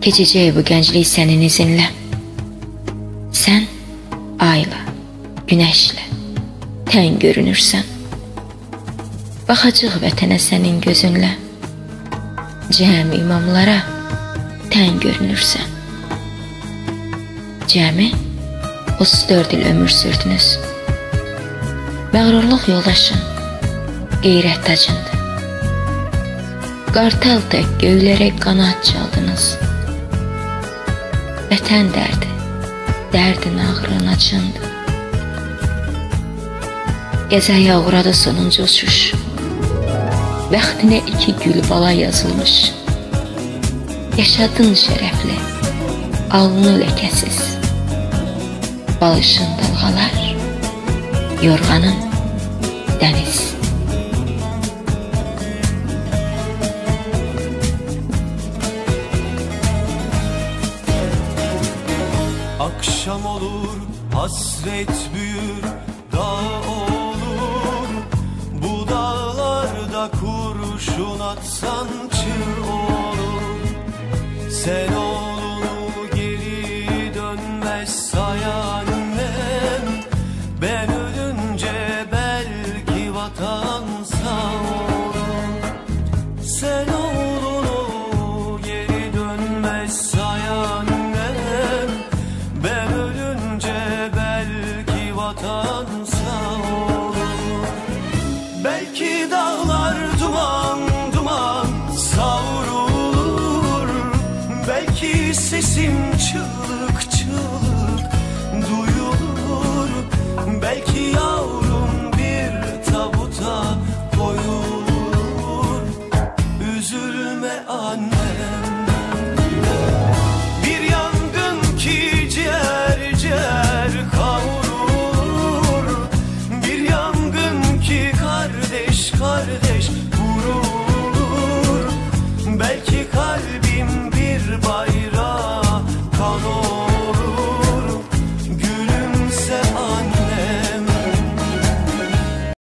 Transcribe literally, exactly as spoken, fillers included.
Keçəcək bu gənclik sənin izinlə. Sən ayla, günəşlə tən görünürsən. Baxacaq vətənə sənin gözünlə. Cəmi imamlara tən görünürsən. Cəmi otuz dörd il ömür sürdünüz. Məğrurluq yoldaşın qeyrət tacındır. Qartal tək göylərə qanat çaldınız. Vətən dərdi, dərdin ağrın açındı. Gəzəyə uğradı sonuncu uçuş. Bəxtinə iki gül bala yazılmış. Yaşadın şərəfli, alnı ləkəsiz. Balışın dalğalar, yorğanın dəniz. Akşam olur, hasret büyür, dağ olur. Bu dağlarda kurşun atsan çığ olur. Sen oğlunu geri dönmez sayan annem. Ben ölünce belki vatan sağ olur. Sen oğlunu geri dönmez sayan annem. Ben ölünce belki vatan sağ olur. Belki dağlar duman duman savrulur. Belki sesim çığlık çığlık duyulur. Belki yavrum bir tabuta koyulur. Üzülme annem. Bir yangın ki ciğer ciğer kavrulur. Bir yangın ki kardeş kardeş vurur. Belki kalbim bir baş